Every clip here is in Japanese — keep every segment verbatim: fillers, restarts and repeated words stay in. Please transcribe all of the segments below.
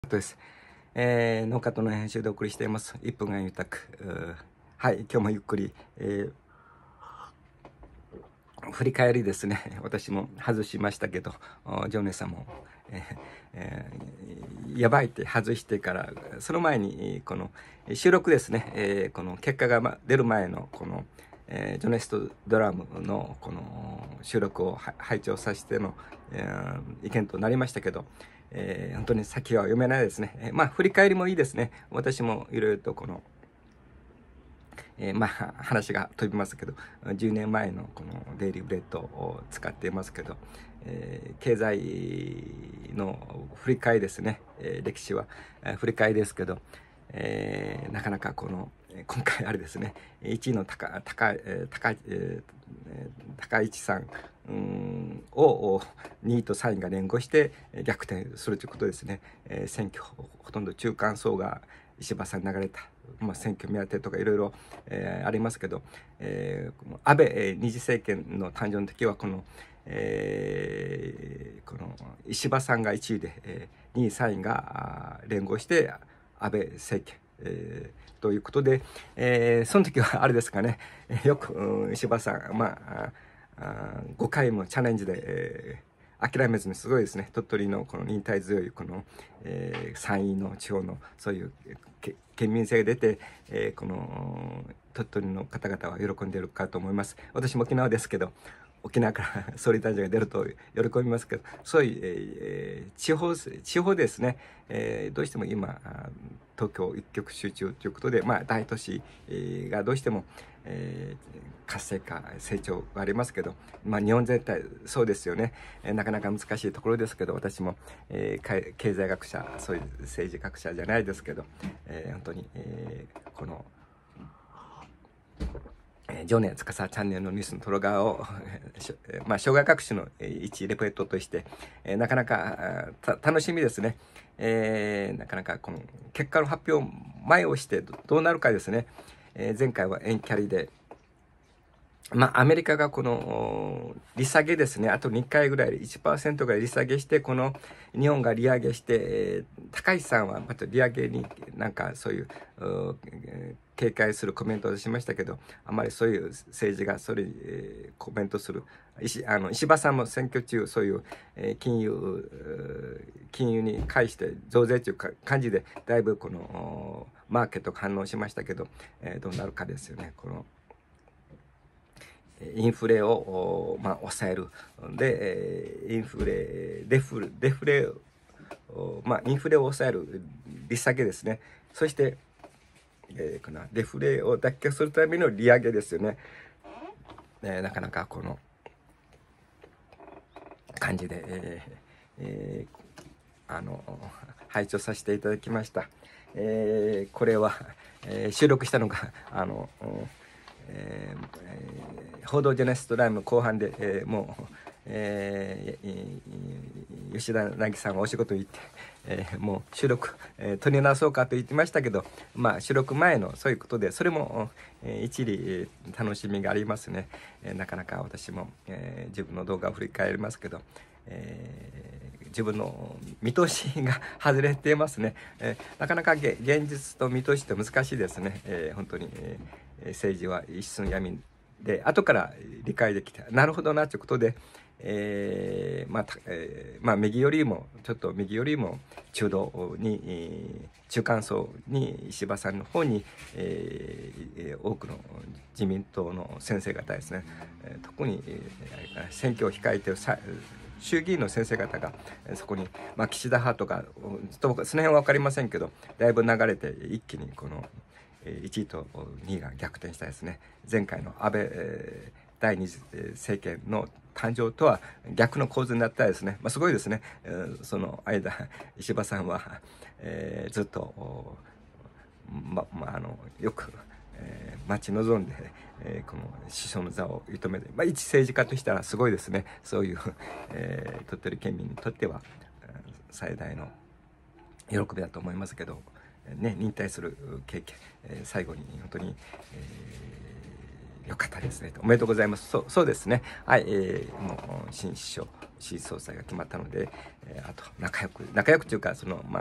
です。えー、ノーカットの編集でお送りしています。いっぷんがゆたく。はい、今日もゆっくり、えー、振り返りですね。私も外しましたけど、ジョネさんも、えーえー、やばいって外してから、その前に、この収録ですね、えー、この結果が出る前の、この、えー、ジョネストドラムのこの収録を拝聴させての、えー、意見となりましたけど、えー、本当に先は読めないですね。えー、まあ振り返りもいいですね。私もいろいろとこの、えー、まあ話が飛びますけど、じゅうねんまえのこのデイリーブレッドを使っていますけど、えー、経済の振り返りですね。えー、歴史は、えー、振り返りですけど、えー、なかなかこの今回あれですね、いちいの高高高高市さんをにいとさんいが連合して逆転するということですね。えー、選挙ほとんど中間層が石破さんに流れた、まあ、選挙目当てとかいろいろありますけど、えー、安倍、えー、二次政権の誕生の時はこのえー、この石破さんがいちいで、えー、にいさんいが連合して安倍政権、えー、ということで、えー、その時はあれですかね、よく、うん、石破さん、まあ、あごかいもチャレンジで、えー、諦めずにすごいですね。鳥取のこの忍耐強いこの、えー、山陰の地方のそういう県民性が出て、えー、この鳥取の方々は喜んでいるかと思います。私も沖縄ですけど、沖縄から総理大臣が出ると喜びますけど、そういう、えー、地方地方ですね、えー、どうしても今東京一極集中ということで、まあ、大都市がどうしても、えー、活性化成長がありますけど、まあ、日本全体そうですよね、えー、なかなか難しいところですけど、私も、えー、経済学者、そういう政治学者じゃないですけど、えー、本当に、えー、このジョネ司チャンネルのニュースのトロガーを、まあ、障害学習の一レポートとして、えー、なかなか楽しみですね。えー、なかなかこの結果の発表前をしてどうなるかですね。えー、前回は円キャリで、まあ、アメリカがこの利下げですね、あとにかいぐらい いちパーセント ぐらい利下げして、この日本が利上げして、えー、高市さんはまた利上げになんかそういう、う警戒するコメントをしましたけど、あまりそういう政治がそれに、えー、コメントする石あの石破さんも選挙中そういう、えー、金融金融に対して増税という感じでだいぶこのマーケットが反応しましたけど、えー、どうなるかですよね。このインフレを、まあ、抑える。で、インフレ、デフデフレ、まあ、インフレを抑える利下げですね。そして、えー、かなデフレを脱却するための利上げですよね。えー、なかなかこの感じで、えーえー、あの拝聴させていただきました。えー、これは、えー、収録したのがあの、えー、報道ジェネストライム後半で、えー、もう、えー、吉田凪さんがお仕事行って、えー、もう収録、えー、取り直そうかと言ってましたけど、まあ収録前のそういうことでそれも、えー、一理、えー、楽しみがありますね。えー、なかなか私も、えー、自分の動画を振り返りますけど、えー、自分の見通しが外れていますね。えー、なかなか現実と見通しって難しいですね。えー、本当に、えー、政治は一寸闇で後から理解できたなるほどなということで、えーまあえーまあ、右よりもちょっと右よりも中道に、えー、中間層に石破さんの方に、えー、多くの自民党の先生方ですね、えー、特に、えー、選挙を控えている衆議院の先生方がそこに、まあ、岸田派とかちょっと僕その辺は分かりませんけどだいぶ流れて一気にこのいちいとにいが逆転したですね。前回の安倍、えー、第二次政権の誕生とは逆の構図になったですね。まあ、すごいですね。えー、その間石破さんは、えー、ずっと、ままあ、あのよく、えー、待ち望んで、えー、この首相の座を射止めて、まあ、一政治家としたらすごいですね。そういう、えー、鳥取県民にとっては最大の喜びだと思いますけど。ね、忍耐する経験、えー、最後に本当に、えー、よかったですね。おめでとうございます。そう、そうですね。はい、えー、もう新首相、新総裁が決まったので、えー、あと仲良く仲良くというかそのまあ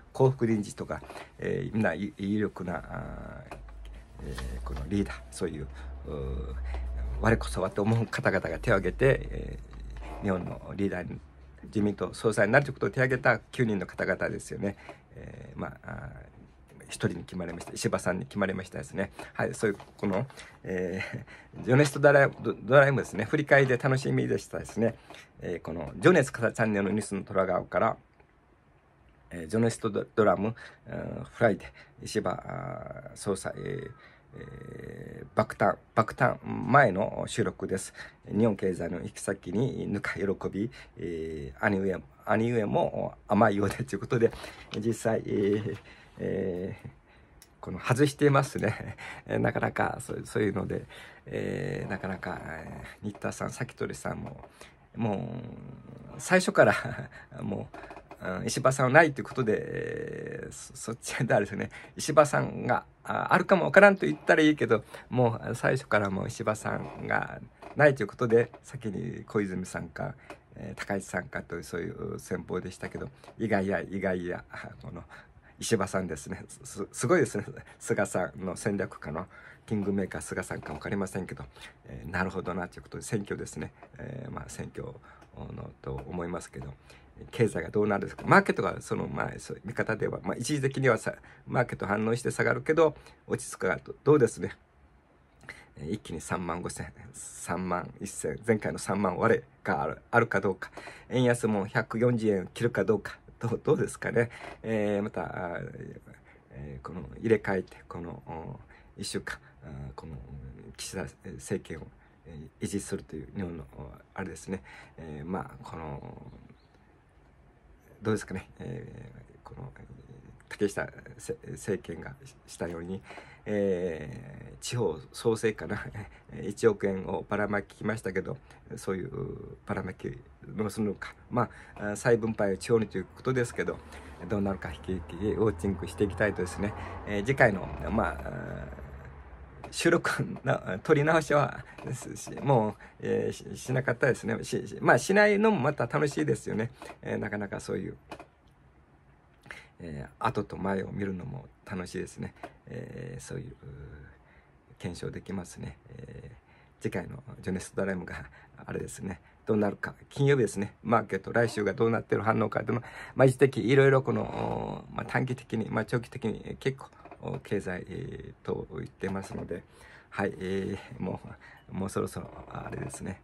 幸福臨時とか、えー、みんな有力なあ、えー、このリーダー、そういう、う我こそはと思う方々が手を挙げて、えー、日本のリーダーに、自民党総裁になるということを手を挙げたきゅうにんの方々ですよね。えー、まあひとりに決まりました。石破さんに決まりましたですね。はい、そういうこの、えー、ジョネストドライブ、ドライブですね、振り返りで楽しみでしたですね。えー、この情熱チャンネルのニュースの虎顔から、えー、ジョネストドラム、フライデー、石破総裁、えーえー、爆誕爆誕前の収録です。日本経済の行き先にぬか喜び、えー、兄上兄上も甘いようでということで、実際、えーえー、この外していますね。なかなかそうそういうので、えー、なかなか、えー、新田さん、崎鳥さんももう最初からもう石破さんはないということで、えー、そ, そっちであれですね、石破さんが あ, あるかもわからんと言ったらいいけど、もう最初からもう石破さんがないということで、先に小泉さんか、えー、高市さんかというそういう戦法でしたけど、意外や意外やこの石破さんですね。 す, すごいですね。菅さんの戦略家のキングメーカー菅さんか分かりませんけど、えー、なるほどなということで、選挙ですね、えー、まあ選挙のと思いますけど、経済がどうなるんですか。マーケットがそのまあそういう見方では、まあ、一時的にはさマーケット反応して下がるけど落ち着くがどうですね。一気にさんまんごせん、さんまんせん、前回のさんまん割れがある、あるかどうか、円安もひゃくよんじゅうえん切るかどうか、どう、どうですかね。えー、また、えー、この入れ替えてこのいっしゅうかん、この岸田政権を維持するという日本のあれですね。えー、まあこのどうですかね、えー、この竹下政権がしたように、えー、地方創生かないちおくえんをばらまきましたけど、そういうばらまきどうするのか、まあ再分配を地方にということですけど、どうなるか引き続きウォッチングしていきたいとですね、えー、次回のまあ収録の撮り直しはもう、えー、し, しなかったですね。しまあしないのもまた楽しいですよね。えー、なかなかそういう、えー、後と前を見るのも楽しいですね。えー、そういう検証できますね。えー、次回のジョネストドラムがあれですね、どうなるか、金曜日ですね、マーケット来週がどうなっている反応かというの、まあ、一時的いろいろこの、まあ、短期的に、まあ、長期的に結構経済、えー、と言ってますので、はい、えー、もうもうそろそろあれですね、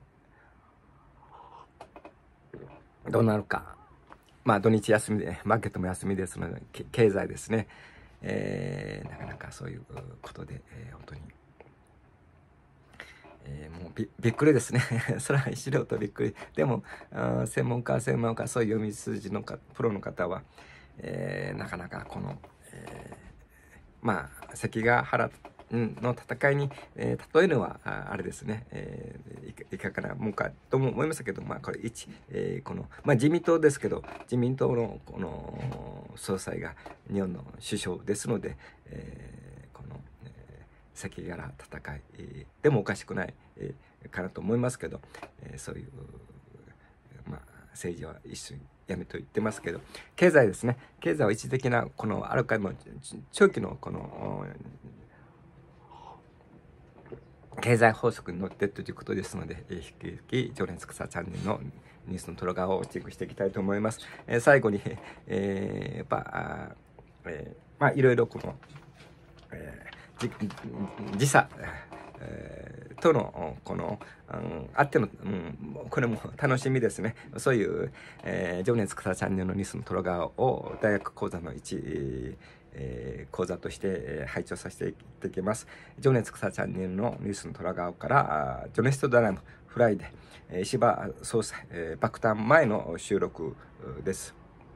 どうなるか。まあ土日休みでマーケットも休みですので、経済ですね、えー、なかなかそういうことで、えー、本当に、えー、もう び, びっくりですね。それは素人びっくり。でもあ専門家専門家そういう読み筋のかプロの方は、えー、なかなかこの、えー、まあ関ヶ原の戦いに、えー、例えるのはああれですね、えー、いかがなもんかとも思いましたけど、まあこれ一、えー、この、まあ、自民党ですけど、自民党のこの総裁が日本の首相ですので、えー、この、えー、関ヶ原戦い、えー、でもおかしくない、えー、かなと思いますけど、えー、そういう、まあ、政治は一瞬やめと言ってますけど、経済ですね、経済は一時的なこのあるかも長期のこの経済法則に乗ってということですので、引き続き情熱草チャンネルのニュースのトロガーをチェックしていきたいと思います。えー、最後に、えー、やっぱ、えー、まあいろいろこの、えー、時差、えー、とのこの、うん、あっての、うん、これも楽しみですね。そういう、えー、情熱草チャンネルのニュースのトロガーを大学講座の一、えーえー、講座として、えー、配置をさせていただきます。情熱草チャンネルのニュースの虎顔からジョネストドラムフライデー、えー、石破総裁、えー、爆誕前の収録です。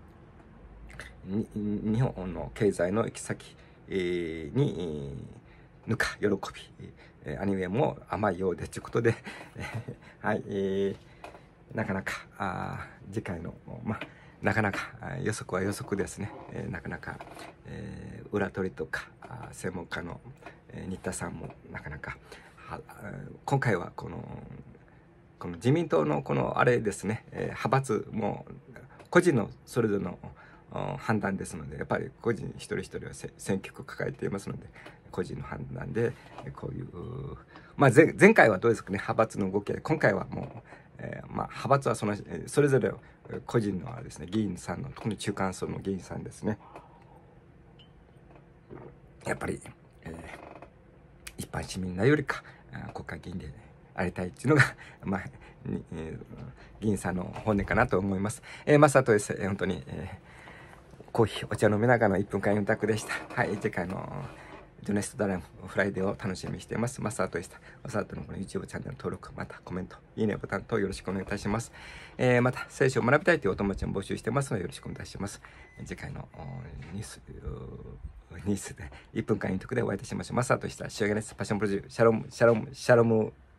日本の経済の行き先、えー、に、えー、ぬか喜び、えー、アニメも甘いようでということではい、えー、なかなかあ次回のまあなかなか予測は予測ですね、えー、なかなか、えー、裏取りとか専門家の、えー、新田さんもなかなかは今回はこのこの自民党のこのあれですね、えー、派閥も個人のそれぞれの判断ですので、やっぱり個人一人一人は選曲を抱えていますので、個人の判断でこういう、まあ、前, 前回はどうですかね、派閥の動きで、今回はもう、えー、まあ派閥はそのそれぞれ個人のですね、議員さんの、特に中間層の議員さんですね、やっぱり、えー、一般市民なよりか国会議員でありたいっていうのが、まあ、えー、議員さんの本音かなと思います。えー、まさとです、えー、本当に、えー、コーヒーお茶飲みながらのいっぷんかんよん択でした。はい、次回のジョネストダラムフライデーを楽しみにしています。マサートでした。マサートのこの YouTube チャンネル登録、またコメント、いいねボタンとよろしくお願いいたします。えー、また聖書を学びたいというお友達も募集してますのでよろしくお願いします。次回のニュース、ニュースでいっぷんかんイントクでお会いいたしましょう。マサートでした。シュアゲネスパッションプロジュー、シャロム、シャロム、シャロム、